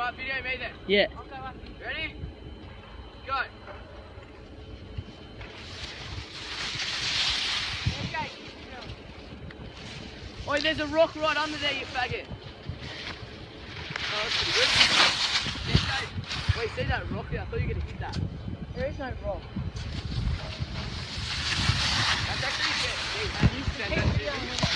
Alright, video me then. Yeah. Ready? Go. Okay. Oi, there's a rock right under there, you faggot. Oh, that's pretty good. Wait, see that rock there? I thought you were going to hit that. There is no rock. That's actually good. Hey,